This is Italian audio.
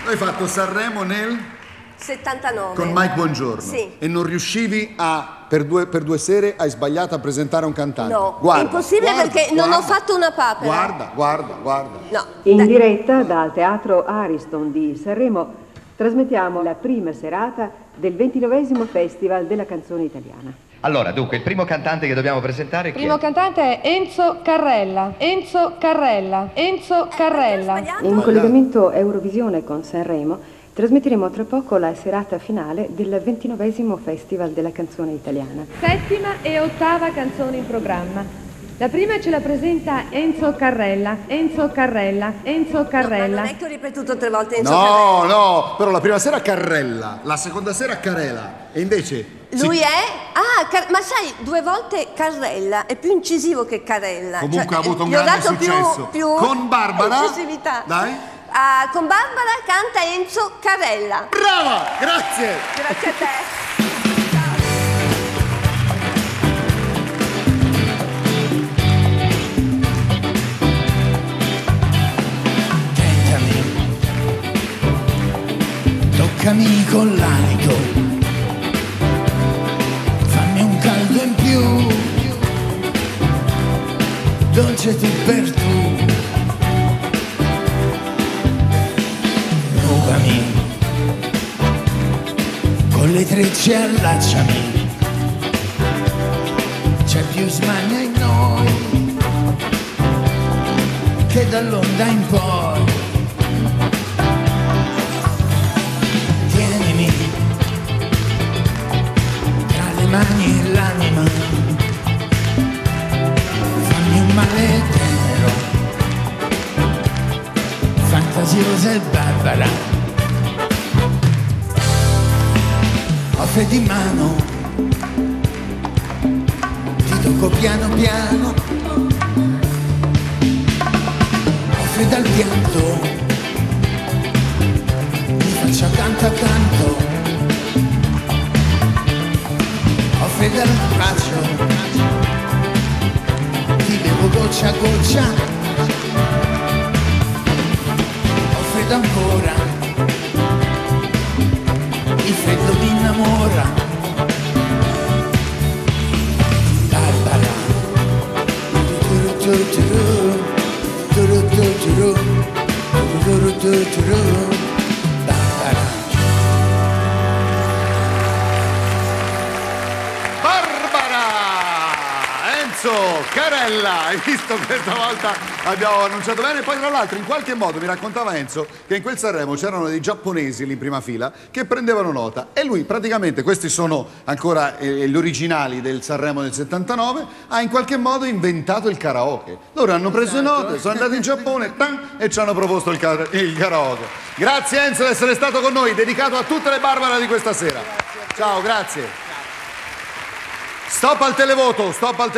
Tu hai fatto Sanremo nel 79. con Mike Bongiorno. Sì. E non riuscivi a, per due sere, hai sbagliato a presentare un cantante. No, guarda, è impossibile guarda, perché non ho fatto una papera. Guarda. No. In diretta dal Teatro Ariston di Sanremo trasmettiamo la prima serata del 29esimo Festival della canzone italiana. Allora, dunque, il primo cantante che dobbiamo presentare Il primo cantante è Enzo Carrella. Enzo Carrella. Enzo Carrella. In collegamento Eurovisione con Sanremo trasmetteremo tra poco la serata finale del 29esimo Festival della canzone italiana. Settima e ottava canzone in programma. La prima ce la presenta Enzo Carrella. Enzo Carrella. Enzo Carrella. No, ma non è che ho ripetuto 3 volte Enzo Carrella. No, però la prima sera Carrella, la seconda sera Carela. E invece... Lui è? Ma sai, 2 volte Carrella, è più incisivo che Carella. Comunque ha avuto un gli ho grande dato successo. Più con Barbara. incisività. Dai. Con Barbara canta Enzo Carrella. Brava, grazie. Grazie a te. Toccami con l'alito, fammi un caldo in più, dolce tu per tu, rubami, con le trecce allacciami, c'è più smania in noi che dall'onda in poi. Mani e l'anima, fammi un male tenero, fantasiosa e barbara, offre di mano, ti tocco piano piano, offri dal pianto, mi faccio accanto accanto. Offri dal braccio, ti bevo goccia a goccia, offri ancora, il freddo mi innamora. Barbara, Enzo Carrella, hai visto, questa volta abbiamo annunciato bene. Poi tra l'altro in qualche modo mi raccontava Enzo che in quel Sanremo c'erano dei giapponesi lì in prima fila che prendevano nota e lui praticamente, questi sono ancora gli originali del Sanremo del 79, ha in qualche modo inventato il karaoke. Loro hanno preso note, sono andati in Giappone e ci hanno proposto il karaoke. Grazie Enzo di essere stato con noi, dedicato a tutte le Barbara di questa sera. Ciao, grazie. Stop al televoto, stop al televoto.